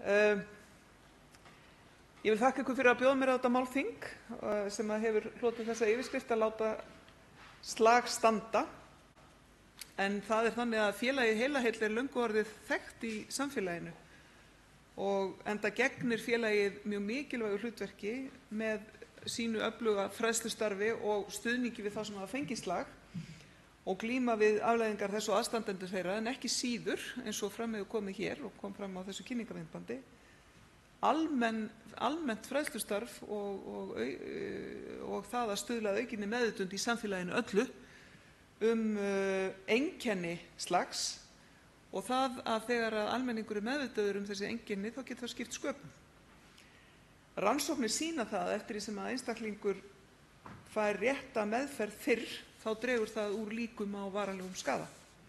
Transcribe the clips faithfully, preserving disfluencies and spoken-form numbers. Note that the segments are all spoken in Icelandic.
Uh, ég vil þakka ykkur fyrir að bjóða mér á þetta málþing uh, sem að hefur hlotið þessa yfirskrift að láta slag standa. En það er þannig að félagið Heilaheill er löngu orðið þekkt í samfélaginu og enda gegnir félagið mjög mikilvægu hlutverki með sínu öfluga fræðslustarfi og stuðningi við þá sem hafa fengið slag og glíma við afleiðingar þess og aðstandendur þeirra, en ekki síður, eins og fram hefur komið hér og kom fram á þessu kynningarmyndbandi, almenn, almennt fræðslustarf og, og, og það að stuðla að aukinni meðvitund í samfélaginu öllu um uh, einkenni slags og það að þegar að almenningur er meðvitaður um þessi einkenni þá getur það skipt sköpum. Rannsóknir sýna það að eftir því sem að einstaklingur fær rétta meðferð fyrr þá dregur það úr líkum á varanlegum skaða.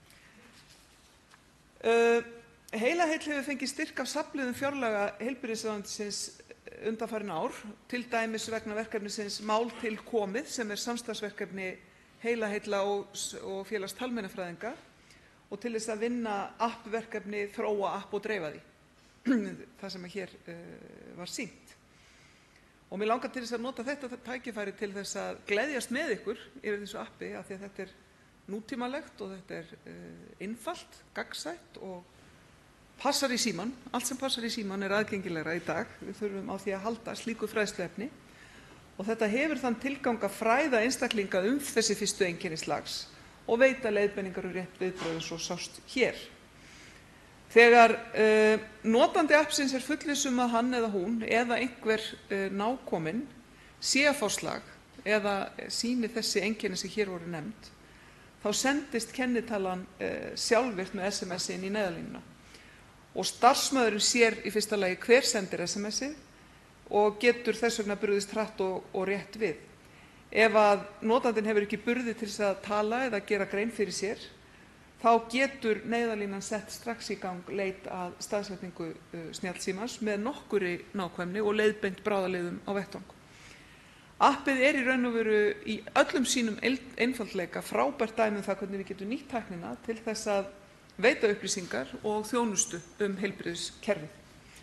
Uh, Heilaheill hefur fengið styrk af safnliðum fjárlaga heilbrigðisráðuneytisins undanfarin ár, til dæmis vegna verkefnisins Mál til komið sem er samstarfsverkefni Heilaheilla og, og félags talmeinafræðinga og til þess að vinna appverkefni, þróa app og dreifa því, það sem hér uh, var sýnt. Og mér langar til þess að nota þetta tækifæri til þess að gleðjast með ykkur yfir þessu appi af því að þetta er nútímalegt og þetta er uh, einfalt, gagnsætt og passar í símann. Allt sem passar í símann er aðgengilegra í dag. Við þurfum á því að halda slíku fræðsluefni og þetta hefur þann tilgang að fræða einstaklinga um þessi fyrstu einkenni slags og veita leiðbeiningar um rétt viðbrögð eins og sást hér. Þegar uh, notandi appsins er fullviss um að hann eða hún eða einhver uh, nákominn sé að fá slag eða sýni þessi einkenni sem hér voru nefnd, þá sendist kennitalan uh, sjálfvirkt með S M S inn í neyðarlínuna. Og starfsmaðurinn sér í fyrsta lagi hver sendir S M S-ið og getur þess vegna brugðist hratt og, og rétt við. Ef að notandinn hefur ekki burði til þess að tala eða gera grein fyrir sér, þá getur neyðarlínan sett strax í gang leit að staðsetningu uh, snjallsímans með nokkurri nákvæmni og leiðbeint bráðaliðum á vettvang. Appið er í raun og veru í öllum sínum einfaldleika frábært dæmi um það hvernig við getum nýtt tæknina til þess að veita upplýsingar og þjónustu um heilbrigðiskerfið.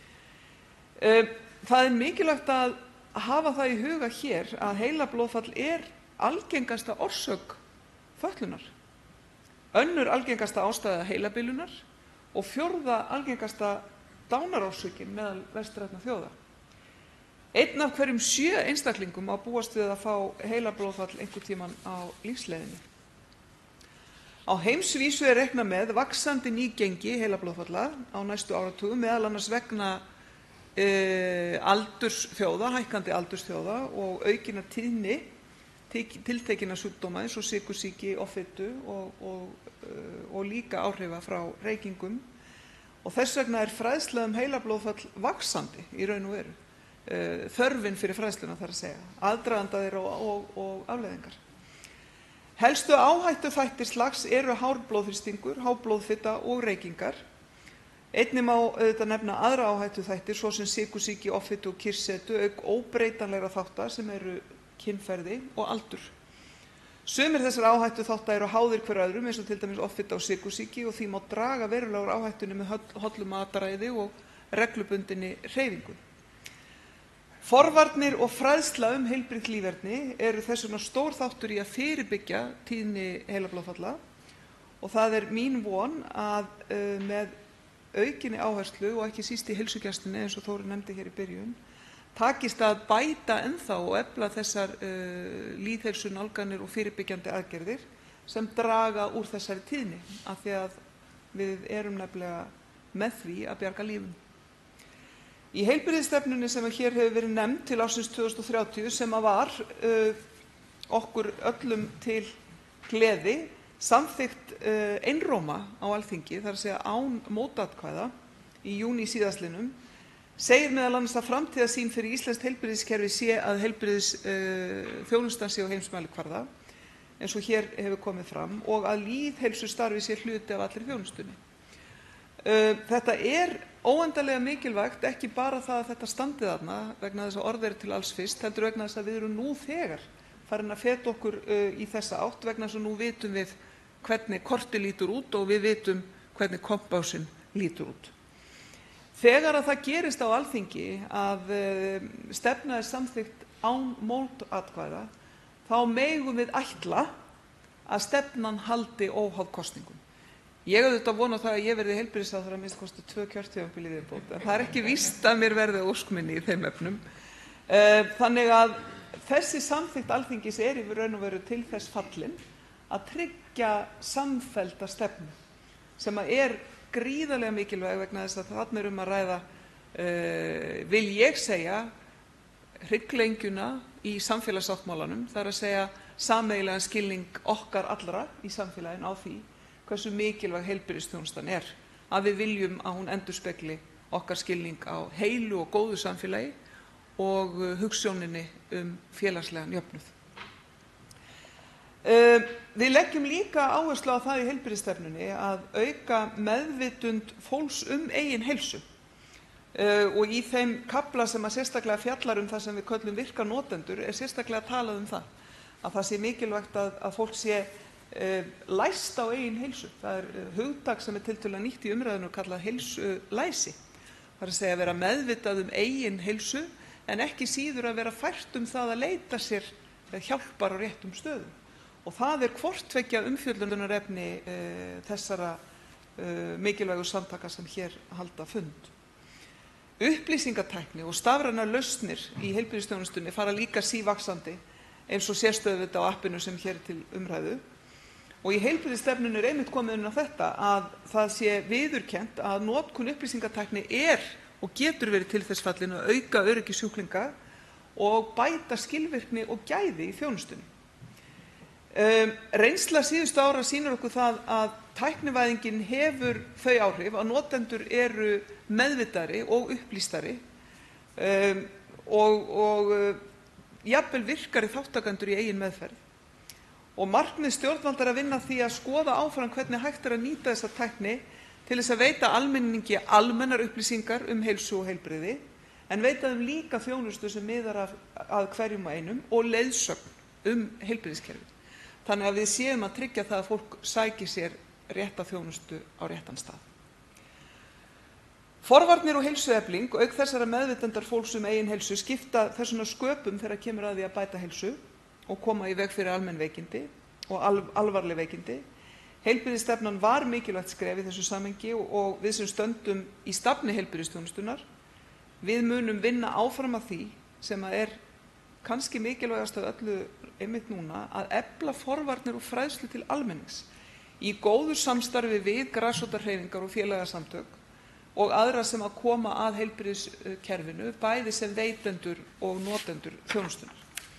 Uh, Það er mikilvægt að hafa það í huga hér að heilablóðfall er algengasta orsök fötlunar, önnur algengasta ástæða heilabilunar og fjórða algengasta dánarorsökin meðal vestrænna þjóða. Einn af hverjum sjö einstaklingum á búast við að fá heilablóðfall einhvern tímann á lífsleiðinni. Á heimsvísu er reiknað með vaxandi nýgengi heilablóðfalla á næstu áratugum, meðal annars vegna Uh, aldursþjóða, hækkandi aldursþjóða og aukinna tíðni tiltekinna sjúkdóma eins og sykursýki, offitu og, og, uh, og líka áhrifa frá reykingum. Og þess vegna er fræðsla um heilablóðfall vaxandi í raun og veru. Uh, þörfin fyrir fræðsluna þarf að segja, aðdraganda þeirra og, og, og afleiðingar. Helstu áhættu þættir slags eru hár blóðþrýstingur, há blóðfita og reykingar. Einnig má auðvitað nefna aðra áhættu þættir, svo sem sykursýki, offitu og kyrrsetu, auk óbreytanlegra þátta sem eru kynferði og aldur. Sumir þessar áhættu þátta eru háðir hver öðrum, eins og til dæmis offita og sykursýki, og því má draga verulega úr áhættunni með hollu mataræði og reglubundinni hreyfingu. Forvarnir og fræðsla um heilbrigt líferni eru þess vegna stór þáttur í að fyrirbyggja tíðni heilablóðfalla og það er mín von að uh, með aukinni áherslu og ekki síst í heilsugæslunni eins og Þórunn nefndi hér í byrjun takist að bæta ennþá og efla þessar uh, lýðheilsunálganir og fyrirbyggjandi aðgerðir sem draga úr þessari tíðni af því að við erum nefnilega með því að bjarga lífum. Í heilbrigðisstefnunni sem hér hefur verið nefnd til ársins tvö þúsund og þrjátíu sem að var uh, okkur öllum til gleði samþykkt uh, einróma á Alþingi, þar að segja án mótatkvæða í júní síðastliðnum, segir meðal annars að framtíðarsýn fyrir íslenskt heilbrigðiskerfi sé að heilbrigðis uh, þjónustan sé á heimsmælikvarða, eins og hér hefur komið fram, og að lýðheilsustarfi sé hluti af allri þjónustunni. Uh, þetta er óendanlega mikilvægt, ekki bara það að þetta standi þarna vegna þess að orð er til alls fyrst, heldur vegna þess að við erum nú þegar farin að feta okkur uh, í þessa átt vegna þess að nú vitum við hvernig kortið lítur út og við vitum hvernig kompásinn lítur út. Þegar að það gerist á Alþingi að stefna er samþykkt án mótatkvæða, þá megum við ætla að stefnan haldi óháð kosningum. Ég auðvitað vona það að ég verði heilbrigðisráðherra að minnsta kosti tvö kjörtímabil í viðbót, en það er ekki víst að mér verði ósk minni í þeim efnum. Þannig að þessi samþykkt Alþingis er í raun og veru til þess fallin að tryggja samfellda stefnu, sem er gríðarlega mikilvæg vegna þess að þarna er um að ræða, uh, vil ég segja, hrygglengjuna í samfélagssáttmálanum, það er að segja sameiginlegan skilning okkar allra í samfélaginu á því hversu mikilvæg heilbrigðisþjónustan er, að við viljum að hún endurspegli okkar skilning á heilu og góðu samfélagi og hugsjóninni um félagslegan jöfnuð. Uh, við leggjum líka áherslu á það í heilbrigðisstefnunni að auka meðvitund fólks um eigin heilsu. Uh, og í þeim kafla sem að sérstaklega fjallar um það sem við köllum virka notendur er sérstaklega talað um það, að það sé mikilvægt að, að fólk sé uh, læst á eigin heilsu. Það er uh, hugtak sem er tiltölulega nýtt í umræðinu og kallað heilsulæsi. Það er að segja að vera meðvitað um eigin heilsu en ekki síður að vera fært um það að leita sér hjálpar á réttum stöðum. Og það er hvort tveggja umfjöllunarefni uh, þessara uh, mikilvægu samtaka sem hér halda fund. Upplýsingatækni og stafrænar lausnir í heilbrigðisþjónustunni fara líka sívaxandi eins og sérstöðu þetta á appinu sem hér er til umræðu. Og í heilbrigðisstefnunni er einmitt komið inn á þetta að það sé viðurkennt að notkun upplýsingatækni er og getur verið til þess fallin að auka öryggi sjúklinga og bæta skilvirkni og gæði í þjónustunni. Um, reynsla síðustu ára sýnir okkur það að tæknivæðingin hefur þau áhrif að notendur eru meðvitari og upplýstari um, og, og uh, jafnvel virkari þáttakendur í eigin meðferð. Og markmið stjórnvalda er að vinna því að skoða áfram hvernig hægt er að nýta þessa tækni til þess að veita almenningi almennar upplýsingar um heilsu og heilbrigði, en veita þeim líka þjónustu sem miðar að, að hverjum og einum og leiðsögn um heilbrigðiskerfið. Þannig að við séum að tryggja það að fólk sæki sér rétta þjónustu á réttan stað. Forvarnir og heilsuefling, auk þessara meðvitundar fólks um eigin heilsu, skipta þessuna sköpum þegar kemur að því að bæta heilsu og koma í veg fyrir almenn veikindi og al alvarleg veikindi. Heilbrigðisstefnan var mikilvægt skref í þessu samhengi og, og við sem stöndum í stafni heilbrigðisþjónustunnar, við munum vinna áfram að því sem að er kannski mikilvægast af öllu einmitt núna, að efla forvarnir og fræðslu til almennings í góðu samstarfi við grasrótarhreyfingar og félagasamtök og aðra sem að koma að heilbrigðiskerfinu, bæði sem veitendur og notendur þjónustunnar.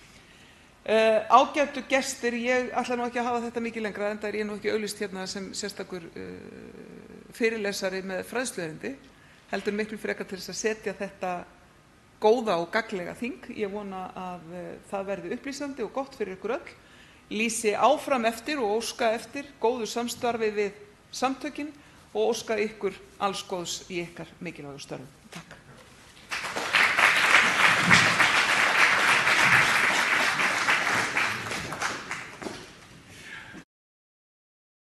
Uh, ágætu gestir, ég ætla nú ekki að hafa þetta mikið lengra, enda er ég nú ekki auglýst hérna sem sérstakur uh, fyrirlesari með fræðsluerindi, heldur miklu frekar til þess að setja þetta góða og gagnlega þing. Ég vona að uh, það verði upplýsandi og gott fyrir ykkur öll. Lýsi áfram eftir og óska eftir góðu samstarfi við samtökin og óska ykkur alls góðs í ykkar mikilvægu störfum. Takk.